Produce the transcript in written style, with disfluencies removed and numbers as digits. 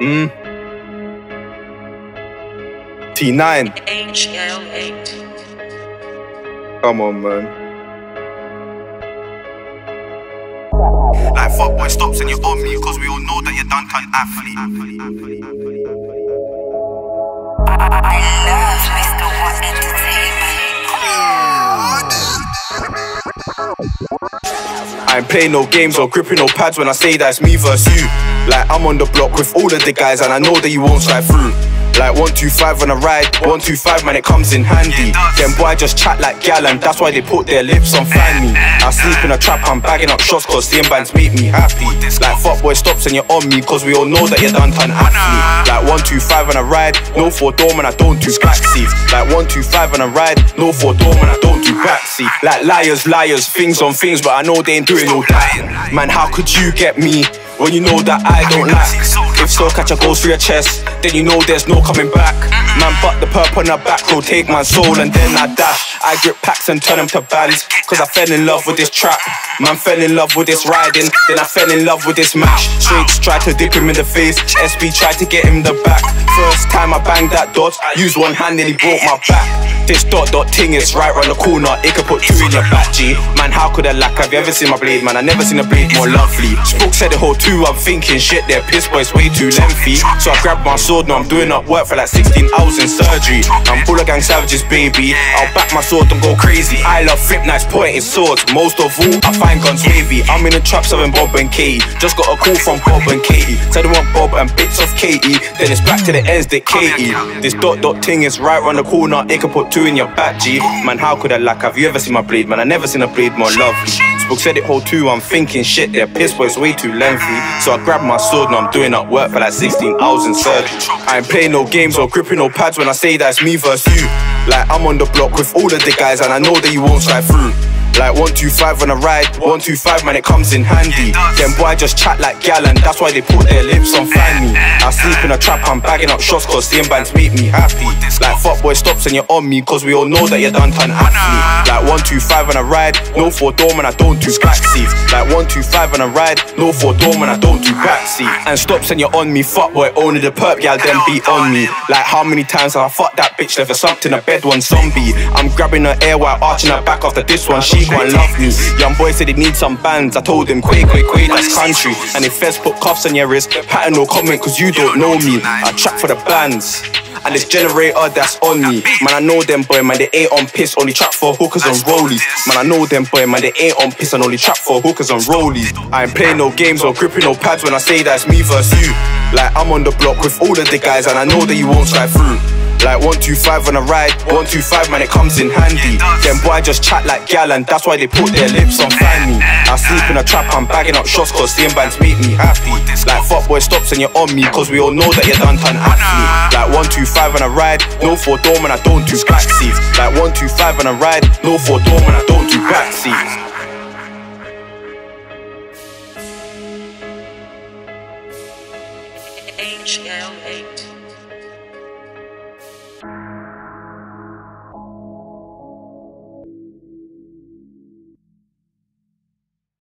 T9. HL8. Come on, man. Like fuckboy stops and you're on me, cause we all know that you're done turn athlete. I love Mr. One Entertainment. I ain't playing no games or gripping no pads when I say that it's me versus you. Like I'm on the block with all of the guys and I know that you won't slide through. Like 125 on a ride, 125 man, it comes in handy. Them boy just chat like gal and that's why they put their lips on find me. I sleep in a trap, I'm bagging up shots cause seeing bands make me happy. Like fuckboy stops and you're on me cause we all know that you're done turn athlete. Like 125 on a ride, no 4-door man, I don't do backseat. Like 125 on a ride, no 4-door man, I don't do backseat. Like liars, things on things, but I know they ain't doing no that. Man, how could you get me when you know that I don't lack? If Soul Catcher goes through your chest, then you know there's no coming back. Man, but the perp on the back road, take my soul and then I dash. I grip packs and turn them to bands, cause I fell in love with this trap. Man fell in love with this riding, then I fell in love with this match. Straights tried to dip him in the face, SB tried to get him the back. First time I banged that dot, used one hand and he broke my back. This dot ting is right round the corner, it could put 2 in your back, G. Man, how could I lack? Have you ever seen my blade, man? I never seen a blade more lovely. Spoke said the whole 2, I'm thinking shit, their piss boy is way too lengthy. So I grabbed my sword, now I'm doing up work for like 16 hours in surgery. I'm full of gang savages, baby. I'll back my sword and go crazy. I love flip nice pointed swords, most of all, I find guns wavy. I'm in the trap serving Bob and Katie. Just got a call from Bob and Katie. Said they want Bob and bits of Katie. Then it's back to the ends that Katie. This dot ting is right round the corner, it could put 2 in your back, G. Man, how could I lack? Have you ever seen my blade, man? I never seen a blade more lovely. Spoke said it whole 2, I'm thinking shit, their piss boy is way too lengthy. So I grabbed my sword, now I'm doing up work for like 16 hours in surgery. I ain't playing no games or gripping no pads when I say that it's me versus you. Like I'm on the block with all of the guys and I know that you won't slide through. Like 125 on a ride, 125 man, it comes in handy. Them boy just chat like gal and that's why they put their lips on find me. I sleep in a trap, I'm bagging up shots cause seeing bands make me happy. Like fuckboy stops and you're on me cause we all know that you're done turn athlete. Like 125 on a ride, no 4-door man, I don't do backseat. Like 125 on a ride, no 4-door man, I don't do backseat. And stops and you're on me, fuckboy, only the perp gal then beat on me. Like how many times have I fucked that bitch, left her slumped in a bed, one zombie. I'm grabbing her air while arching her back after this one, she gon' love me. Young boy said he needs some bands, I told him quay, that's country. And if Fez put cuffs on your wrist, pattern no comment cause you don't know me. I trap for the bands and this generator that's on me. Man, I know them boy, man, they ain't on piss, only trap for hookers and rollies. Man, I know them boy, man, they ain't on piss and only trap for hookers and rollies. I ain't playing no games or gripping no pads when I say that it's me versus you. Like I'm on the block with all of the guys and I know that you won't slide through. Like 125 on a ride, 125 man, it comes in handy. Them boy just chat like gal and that's why they put their lips on find me. I sleep in a trap, I'm bagging up shots cause seeing bands make me happy. Like fuckboy stops and you're on me cause we all know that you're done turn athlete. Like 125 on a ride, no 4-door man, I don't do backseat. Like 125 on a ride, no 4-door man, I don't do backseat. HL8.